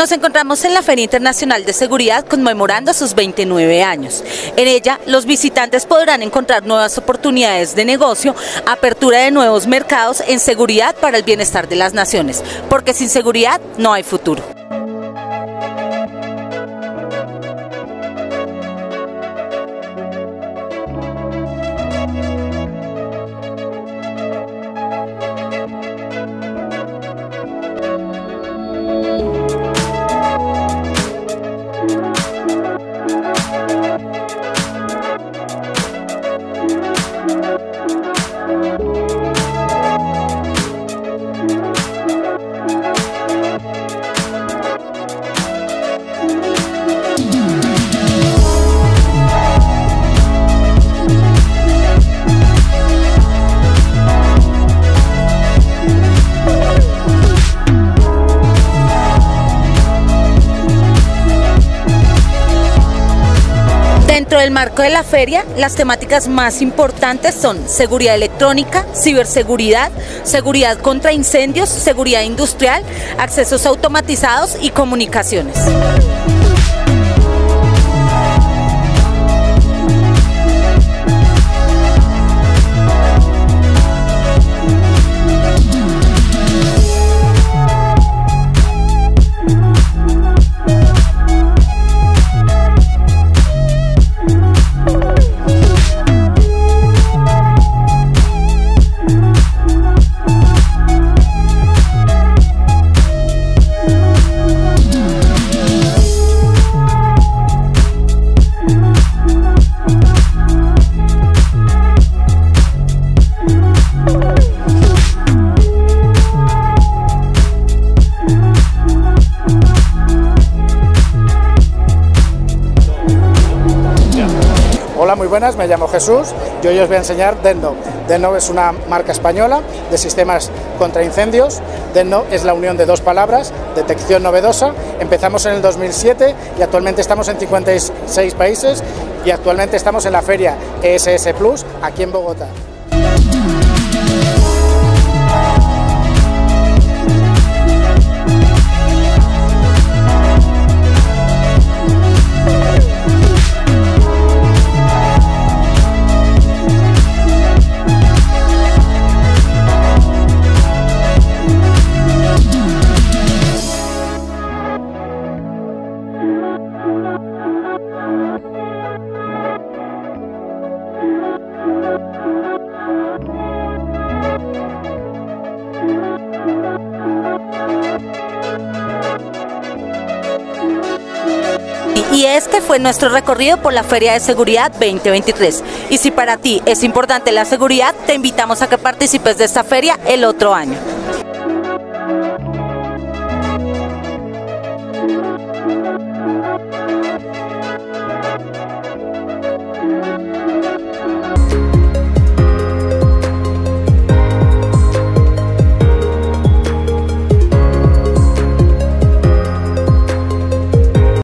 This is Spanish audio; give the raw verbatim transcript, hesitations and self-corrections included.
Nos encontramos en la Feria Internacional de Seguridad conmemorando sus veintinueve años. En ella, los visitantes podrán encontrar nuevas oportunidades de negocio, apertura de nuevos mercados en seguridad para el bienestar de las naciones, porque sin seguridad no hay futuro. Dentro del marco de la feria, las temáticas más importantes son seguridad electrónica, ciberseguridad, seguridad contra incendios, seguridad industrial, accesos automatizados y comunicaciones. Hola, muy buenas, me llamo Jesús, yo hoy os voy a enseñar DENNO. DENNO es una marca española de sistemas contra incendios. DENNO es la unión de dos palabras, detección novedosa. Empezamos en el dos mil siete y actualmente estamos en cincuenta y seis países y actualmente estamos en la feria E S S Plus aquí en Bogotá. Y este fue nuestro recorrido por la Feria de Seguridad veinte veintitrés. Y si para ti es importante la seguridad, te invitamos a que participes de esta feria el otro año. Thank you.